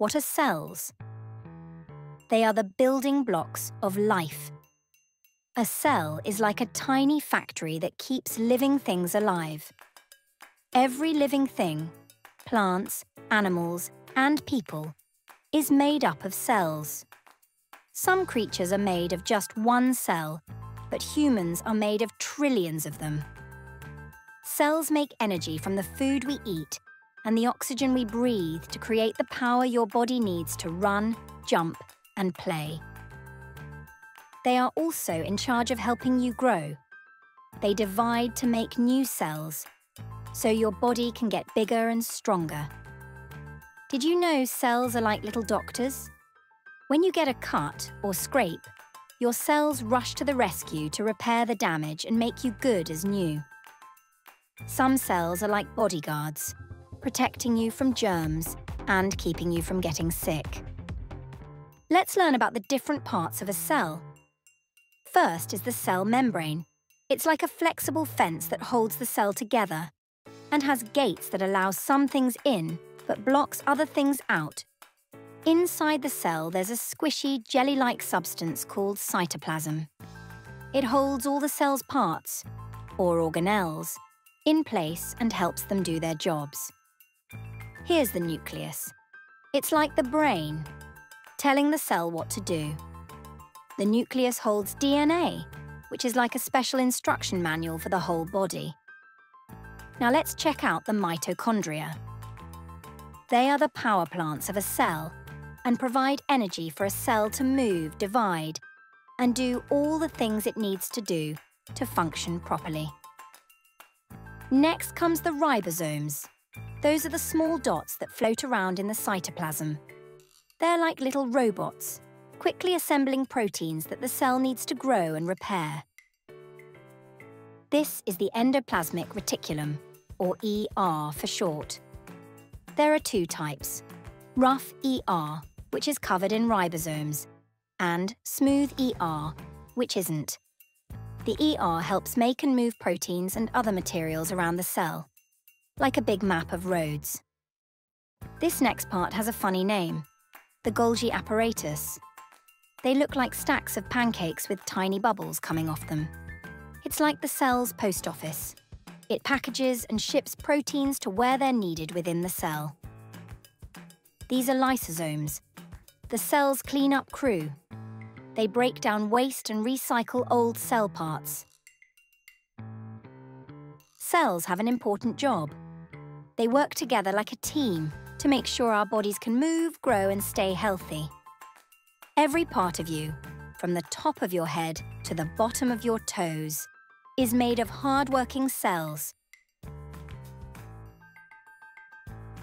What are cells? They are the building blocks of life. A cell is like a tiny factory that keeps living things alive. Every living thing, plants, animals, and people, is made up of cells. Some creatures are made of just one cell, but humans are made of trillions of them. Cells make energy from the food we eat and the oxygen we breathe to create the power your body needs to run, jump, and play. They are also in charge of helping you grow. They divide to make new cells, so your body can get bigger and stronger. Did you know cells are like little doctors? When you get a cut or scrape, your cells rush to the rescue to repair the damage and make you good as new. Some cells are like bodyguards, protecting you from germs and keeping you from getting sick. Let's learn about the different parts of a cell. First is the cell membrane. It's like a flexible fence that holds the cell together and has gates that allow some things in but blocks other things out. Inside the cell, there's a squishy, jelly-like substance called cytoplasm. It holds all the cell's parts, or organelles, in place and helps them do their jobs. Here's the nucleus. It's like the brain, telling the cell what to do. The nucleus holds DNA, which is like a special instruction manual for the whole body. Now let's check out the mitochondria. They are the power plants of a cell and provide energy for a cell to move, divide, and do all the things it needs to do to function properly. Next comes the ribosomes. Those are the small dots that float around in the cytoplasm. They're like little robots, quickly assembling proteins that the cell needs to grow and repair. This is the endoplasmic reticulum, or ER for short. There are two types: rough ER, which is covered in ribosomes, and smooth ER, which isn't. The ER helps make and move proteins and other materials around the cell, like a big map of roads. This next part has a funny name, the Golgi Apparatus. They look like stacks of pancakes with tiny bubbles coming off them. It's like the cell's post office. It packages and ships proteins to where they're needed within the cell. These are lysosomes, the cell's clean-up crew. They break down waste and recycle old cell parts. Cells have an important job. They work together like a team to make sure our bodies can move, grow, and stay healthy. Every part of you, from the top of your head to the bottom of your toes, is made of hard-working cells